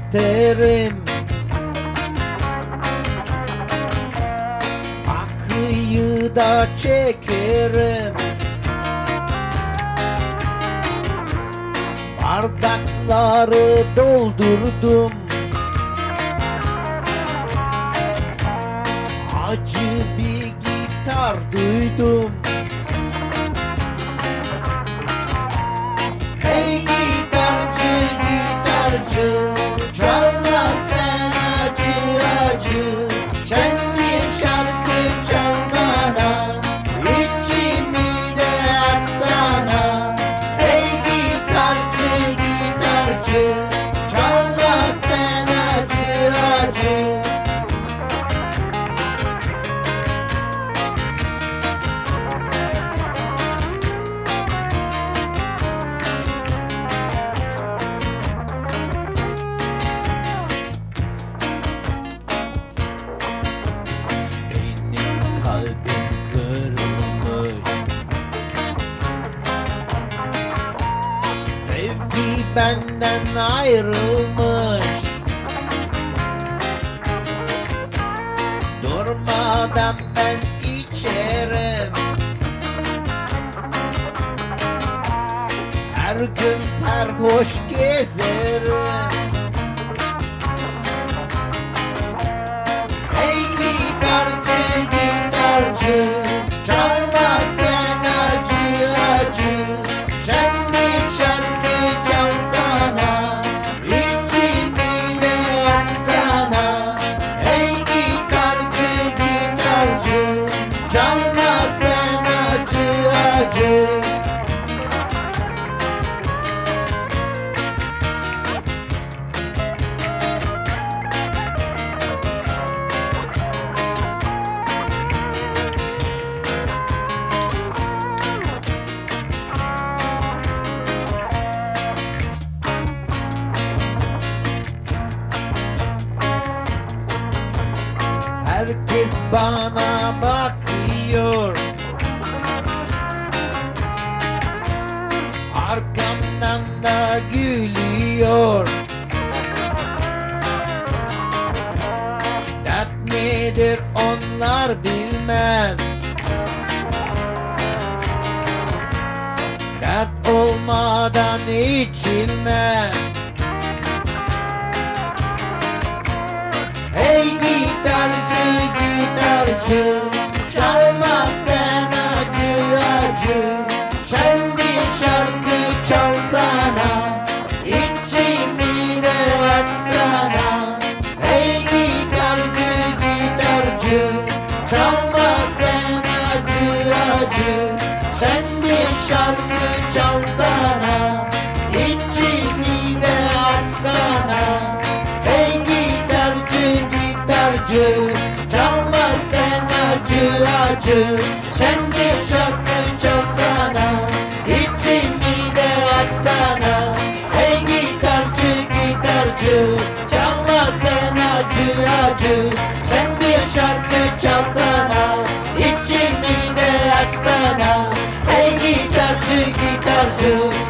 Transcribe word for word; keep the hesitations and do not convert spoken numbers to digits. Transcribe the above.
isterim. Akıyı da çekerim. Bardakları doldurdum. Acı bir gitar duydum. Hey gitarcı gitarcı, çalma sen acı acı. Sen bir şarkı çalsana, içimi de açsana. Hey gitarcı gitarcı, çalma sen acı acı. Kalbim kırılmış, sevgi benden ayrılmış. Durmadan ben içerim, her gün sarhoş gezerim. Hey gitarcı gitarcı, çalma sen acı acı. Sen bir şarkı çalsana, içimi de açsana. Hey gitarcı gitarcı, çalma sen acı acı. Herkes bana bakıyor, arkamdan da gülüyor. Dert nedir onlar bilmez, dert olmadan içilmez. Hey gitarcı gitarcı, çalma sen acı acı. Sen bir şarkı çalsana, içimi de açsana. Hey gitarcı gitarcı, çalma sen acı acı. Sen bir şarkı çalsana, içimi de açsana. Hey gitarcı gitarcı, çalma sen acı acı. Sen bir şarkı çalsana, içimi de açsana. Hey gitarcı gitarcı, çalma sen acı acı. Sen bir şarkı çalsana, içimi de açsana. Hey gitarcı gitarcı,